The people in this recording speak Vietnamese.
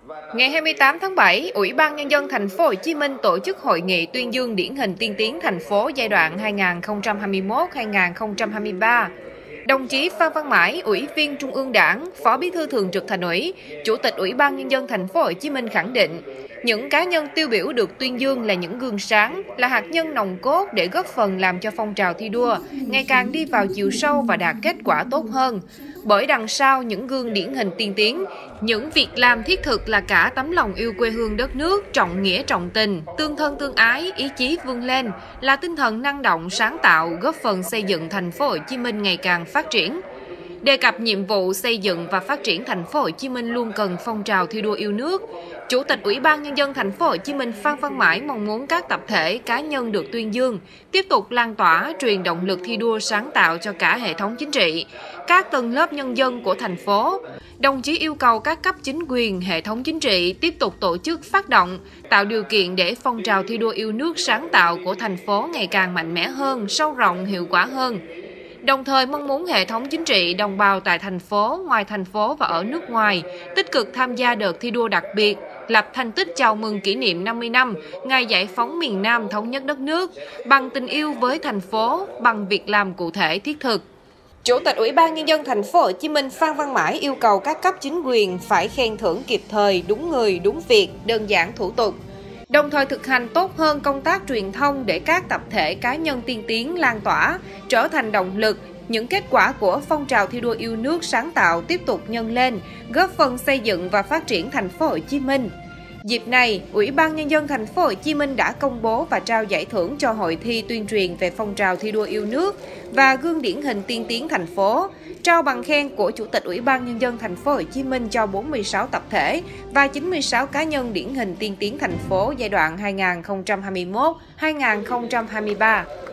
Ngày 28 tháng 7, Ủy ban Nhân dân Thành phố Hồ Chí Minh tổ chức hội nghị tuyên dương điển hình tiên tiến thành phố giai đoạn 2021-2023. Đồng chí Phan Văn Mãi, Ủy viên Trung ương Đảng, Phó Bí thư Thường trực Thành ủy, Chủ tịch Ủy ban Nhân dân Thành phố Hồ Chí Minh khẳng định, những cá nhân tiêu biểu được tuyên dương là những gương sáng, là hạt nhân nòng cốt để góp phần làm cho phong trào thi đua ngày càng đi vào chiều sâu và đạt kết quả tốt hơn. Bởi đằng sau những gương điển hình tiên tiến, những việc làm thiết thực là cả tấm lòng yêu quê hương đất nước, trọng nghĩa trọng tình, tương thân tương ái, ý chí vươn lên, là tinh thần năng động sáng tạo góp phần xây dựng Thành phố Hồ Chí Minh ngày càng phát triển. Đề cập nhiệm vụ xây dựng và phát triển Thành phố Hồ Chí Minh luôn cần phong trào thi đua yêu nước, Chủ tịch Ủy ban Nhân dân Thành phố Hồ Chí Minh Phan Văn Mãi mong muốn các tập thể, cá nhân được tuyên dương tiếp tục lan tỏa, truyền động lực thi đua sáng tạo cho cả hệ thống chính trị, các tầng lớp nhân dân của thành phố. Đồng chí yêu cầu các cấp chính quyền, hệ thống chính trị tiếp tục tổ chức phát động, tạo điều kiện để phong trào thi đua yêu nước sáng tạo của thành phố ngày càng mạnh mẽ hơn, sâu rộng, hiệu quả hơn. Đồng thời mong muốn hệ thống chính trị, đồng bào tại thành phố, ngoài thành phố và ở nước ngoài tích cực tham gia đợt thi đua đặc biệt, lập thành tích chào mừng kỷ niệm 50 năm ngày giải phóng miền Nam thống nhất đất nước, bằng tình yêu với thành phố, bằng việc làm cụ thể thiết thực. Chủ tịch Ủy ban Nhân dân Thành phố Hồ Chí Minh Phan Văn Mãi yêu cầu các cấp chính quyền phải khen thưởng kịp thời, đúng người, đúng việc, đơn giản thủ tục. Đồng thời thực hành tốt hơn công tác truyền thông để các tập thể cá nhân tiên tiến lan tỏa, trở thành động lực, những kết quả của phong trào thi đua yêu nước sáng tạo tiếp tục nhân lên, góp phần xây dựng và phát triển Thành phố Hồ Chí Minh. Dịp này, Ủy ban Nhân dân Thành phố Hồ Chí Minh đã công bố và trao giải thưởng cho hội thi tuyên truyền về phong trào thi đua yêu nước và gương điển hình tiên tiến thành phố, trao bằng khen của Chủ tịch Ủy ban Nhân dân Thành phố Hồ Chí Minh cho 46 tập thể và 96 cá nhân điển hình tiên tiến thành phố giai đoạn 2021-2023.